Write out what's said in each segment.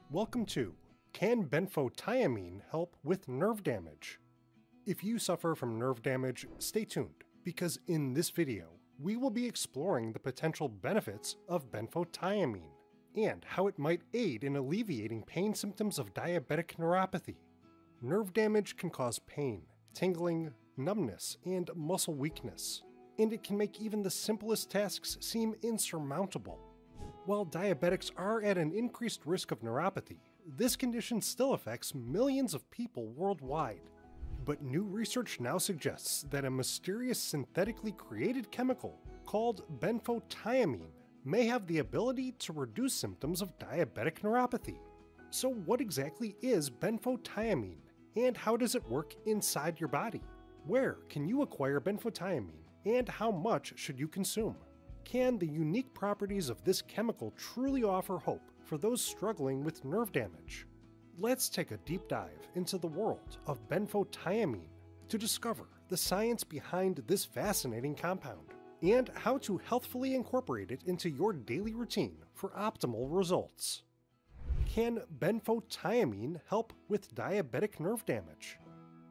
Welcome to Can Benfotiamine Help with Nerve Damage? If you suffer from nerve damage, stay tuned, because in this video, we will be exploring the potential benefits of benfotiamine and how it might aid in alleviating pain symptoms of diabetic neuropathy. Nerve damage can cause pain, tingling, numbness, and muscle weakness, and it can make even the simplest tasks seem insurmountable. While diabetics are at an increased risk of neuropathy, this condition still affects millions of people worldwide. But new research now suggests that a mysterious synthetically created chemical called benfotiamine may have the ability to reduce symptoms of diabetic neuropathy. So what exactly is benfotiamine, and how does it work inside your body? Where can you acquire benfotiamine, and how much should you consume? Can the unique properties of this chemical truly offer hope for those struggling with nerve damage? Let's take a deep dive into the world of benfotiamine to discover the science behind this fascinating compound and how to healthfully incorporate it into your daily routine for optimal results. Can benfotiamine help with diabetic nerve damage?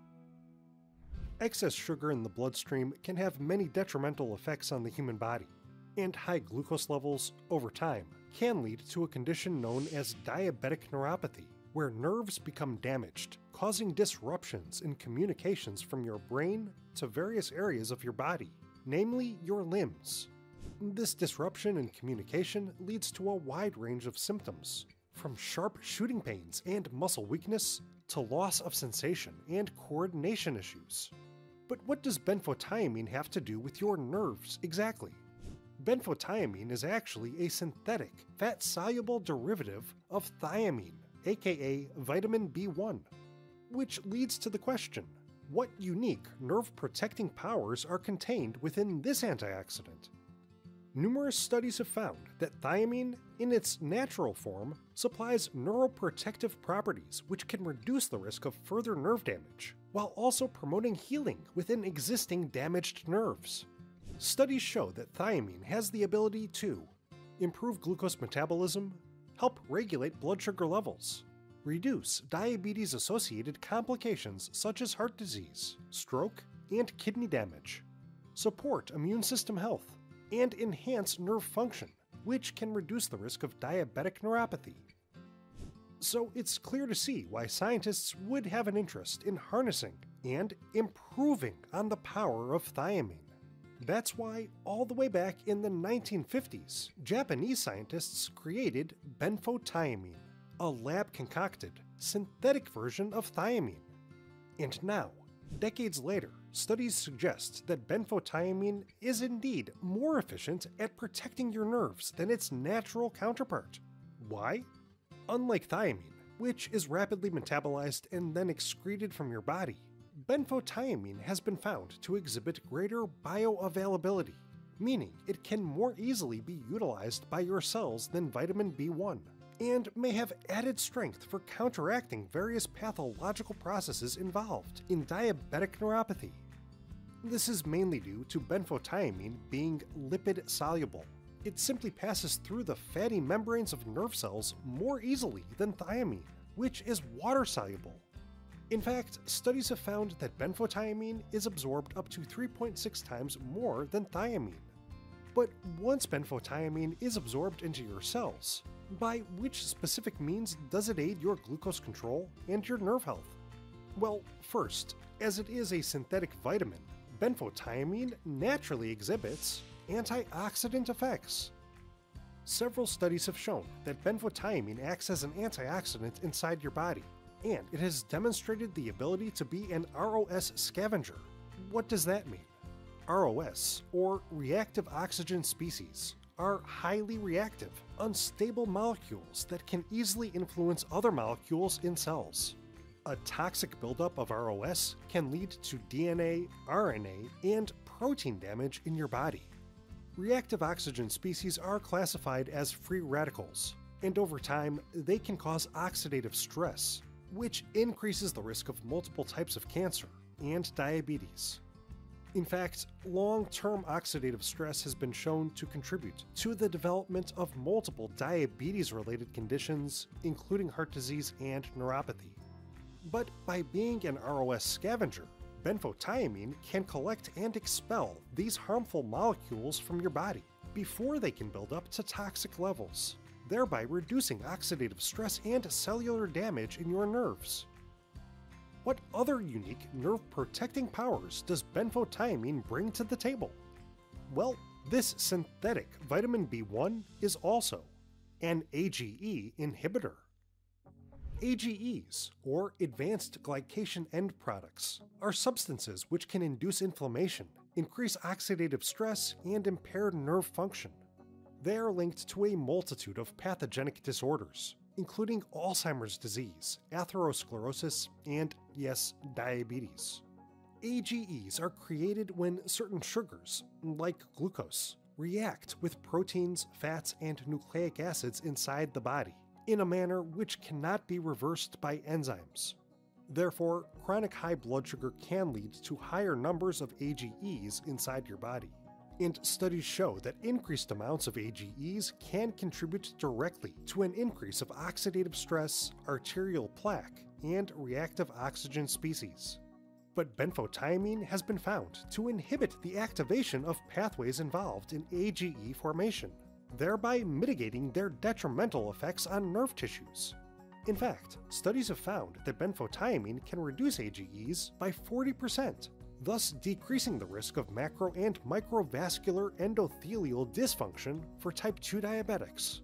Excess sugar in the bloodstream can have many detrimental effects on the human body, and high glucose levels, over time, can lead to a condition known as diabetic neuropathy, where nerves become damaged, causing disruptions in communications from your brain to various areas of your body, namely your limbs. This disruption in communication leads to a wide range of symptoms, from sharp shooting pains and muscle weakness to loss of sensation and coordination issues. But what does benfotiamine have to do with your nerves exactly? Benfotiamine is actually a synthetic, fat-soluble derivative of thiamine, aka vitamin B1, which leads to the question, what unique nerve-protecting powers are contained within this antioxidant? Numerous studies have found that thiamine, in its natural form, supplies neuroprotective properties which can reduce the risk of further nerve damage, while also promoting healing within existing damaged nerves. Studies show that thiamine has the ability to improve glucose metabolism, help regulate blood sugar levels, reduce diabetes-associated complications such as heart disease, stroke, and kidney damage, support immune system health, and enhance nerve function, which can reduce the risk of diabetic neuropathy. So it's clear to see why scientists would have an interest in harnessing and improving on the power of thiamine. That's why, all the way back in the 1950s, Japanese scientists created benfotiamine, a lab-concocted, synthetic version of thiamine. And now, decades later, studies suggest that benfotiamine is indeed more efficient at protecting your nerves than its natural counterpart. Why? Unlike thiamine, which is rapidly metabolized and then excreted from your body, benfotiamine has been found to exhibit greater bioavailability, meaning it can more easily be utilized by your cells than vitamin B1, and may have added strength for counteracting various pathological processes involved in diabetic neuropathy. This is mainly due to benfotiamine being lipid-soluble. It simply passes through the fatty membranes of nerve cells more easily than thiamine, which is water-soluble. In fact, studies have found that benfotiamine is absorbed up to 3.6 times more than thiamine. But once benfotiamine is absorbed into your cells, by which specific means does it aid your glucose control and your nerve health? Well, first, as it is a synthetic vitamin, benfotiamine naturally exhibits antioxidant effects. Several studies have shown that benfotiamine acts as an antioxidant inside your body, and it has demonstrated the ability to be an ROS scavenger. What does that mean? ROS, or reactive oxygen species, are highly reactive, unstable molecules that can easily influence other molecules in cells. A toxic buildup of ROS can lead to DNA, RNA, and protein damage in your body. Reactive oxygen species are classified as free radicals, and over time, they can cause oxidative stress, which increases the risk of multiple types of cancer and diabetes. In fact, long-term oxidative stress has been shown to contribute to the development of multiple diabetes-related conditions, including heart disease and neuropathy. But by being an ROS scavenger, benfotiamine can collect and expel these harmful molecules from your body before they can build up to toxic levels, thereby reducing oxidative stress and cellular damage in your nerves. What other unique nerve-protecting powers does benfotiamine bring to the table? Well, this synthetic vitamin B1 is also an AGE inhibitor. AGEs, or advanced glycation end products, are substances which can induce inflammation, increase oxidative stress, and impair nerve function. They are linked to a multitude of pathogenic disorders, including Alzheimer's disease, atherosclerosis, and, yes, diabetes. AGEs are created when certain sugars, like glucose, react with proteins, fats, and nucleic acids inside the body in a manner which cannot be reversed by enzymes. Therefore, chronic high blood sugar can lead to higher numbers of AGEs inside your body. And studies show that increased amounts of AGEs can contribute directly to an increase of oxidative stress, arterial plaque, and reactive oxygen species. But benfotiamine has been found to inhibit the activation of pathways involved in AGE formation, thereby mitigating their detrimental effects on nerve tissues. In fact, studies have found that benfotiamine can reduce AGEs by 40%, thus decreasing the risk of macro and microvascular endothelial dysfunction for type 2 diabetics.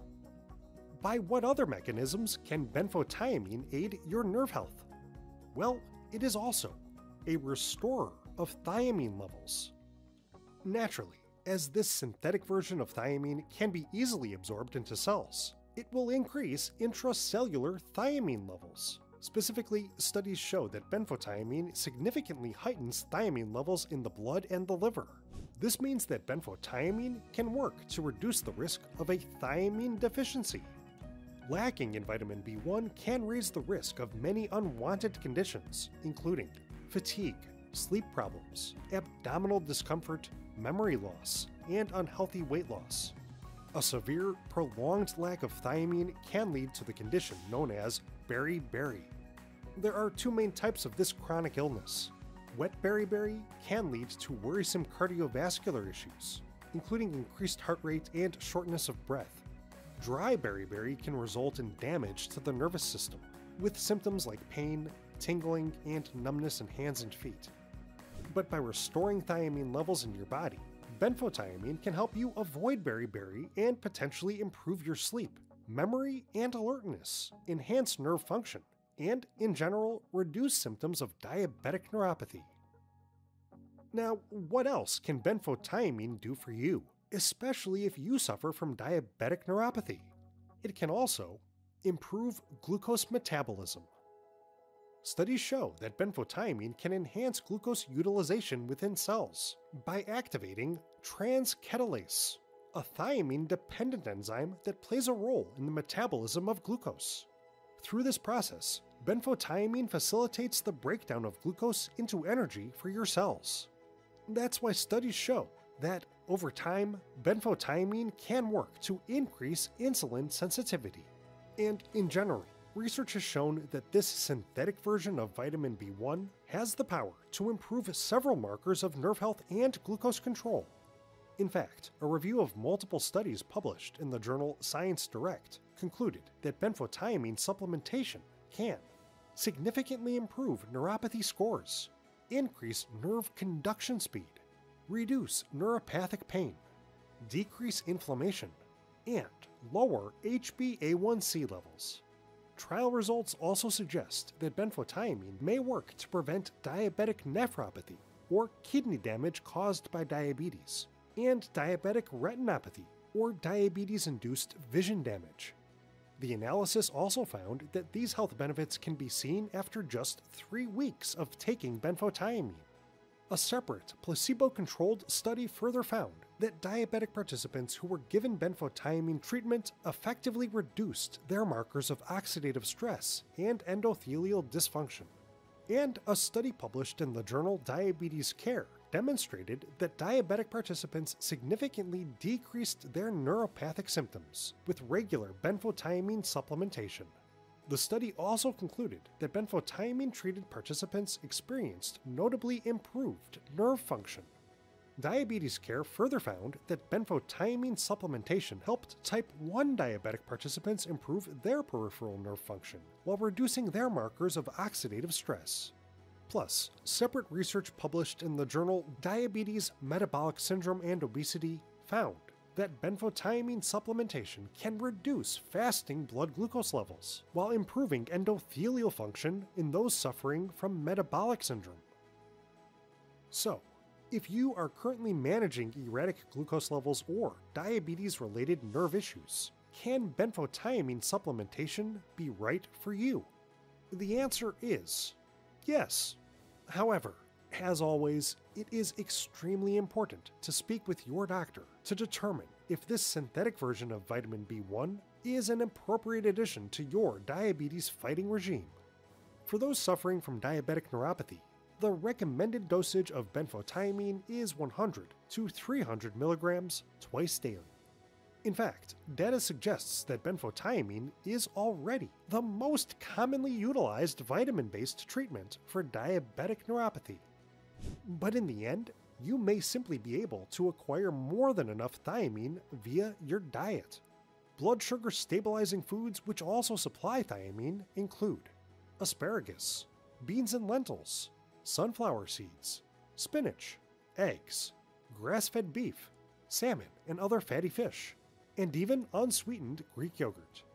By what other mechanisms can benfotiamine aid your nerve health? Well, it is also a restorer of thiamine levels. Naturally, as this synthetic version of thiamine can be easily absorbed into cells, it will increase intracellular thiamine levels. Specifically, studies show that benfotiamine significantly heightens thiamine levels in the blood and the liver. This means that benfotiamine can work to reduce the risk of a thiamine deficiency. Lacking in vitamin B1 can raise the risk of many unwanted conditions, including fatigue, sleep problems, abdominal discomfort, memory loss, and unhealthy weight loss. A severe, prolonged lack of thiamine can lead to the condition known as beriberi. There are two main types of this chronic illness. Wet beriberi can lead to worrisome cardiovascular issues, including increased heart rate and shortness of breath. Dry beriberi can result in damage to the nervous system, with symptoms like pain, tingling, and numbness in hands and feet. But by restoring thiamine levels in your body, benfotiamine can help you avoid beriberi and potentially improve your sleep, memory, and alertness, enhance nerve function, and, in general, reduce symptoms of diabetic neuropathy. Now, what else can benfotiamine do for you, especially if you suffer from diabetic neuropathy? It can also improve glucose metabolism. Studies show that benfotiamine can enhance glucose utilization within cells by activating transcatolase, a thiamine-dependent enzyme that plays a role in the metabolism of glucose. Through this process, benfotiamine facilitates the breakdown of glucose into energy for your cells. That's why studies show that, over time, benfotiamine can work to increase insulin sensitivity. And in general, research has shown that this synthetic version of vitamin B1 has the power to improve several markers of nerve health and glucose control. In fact, a review of multiple studies published in the journal Science Direct concluded that benfotiamine supplementation can significantly improve neuropathy scores, increase nerve conduction speed, reduce neuropathic pain, decrease inflammation, and lower HbA1c levels. Trial results also suggest that benfotiamine may work to prevent diabetic nephropathy, or kidney damage caused by diabetes, and diabetic retinopathy, or diabetes-induced vision damage. The analysis also found that these health benefits can be seen after just 3 weeks of taking benfotiamine. A separate, placebo-controlled study further found that diabetic participants who were given benfotiamine treatment effectively reduced their markers of oxidative stress and endothelial dysfunction. And a study published in the journal Diabetes Care demonstrated that diabetic participants significantly decreased their neuropathic symptoms with regular benfotiamine supplementation. The study also concluded that benfotiamine-treated participants experienced notably improved nerve function. Diabetes Care further found that benfotiamine supplementation helped type 1 diabetic participants improve their peripheral nerve function while reducing their markers of oxidative stress. Plus, separate research published in the journal Diabetes, Metabolic Syndrome and Obesity found that benfotiamine supplementation can reduce fasting blood glucose levels while improving endothelial function in those suffering from metabolic syndrome. So, if you are currently managing erratic glucose levels or diabetes-related nerve issues, can benfotiamine supplementation be right for you? The answer is yes. However, as always, it is extremely important to speak with your doctor to determine if this synthetic version of vitamin B1 is an appropriate addition to your diabetes fighting regime. For those suffering from diabetic neuropathy, the recommended dosage of benfotiamine is 100 to 300 milligrams twice daily. In fact, data suggests that benfotiamine is already the most commonly utilized vitamin-based treatment for diabetic neuropathy. But in the end, you may simply be able to acquire more than enough thiamine via your diet. Blood sugar stabilizing foods which also supply thiamine include asparagus, beans and lentils, sunflower seeds, spinach, eggs, grass-fed beef, salmon and other fatty fish, and even unsweetened Greek yogurt.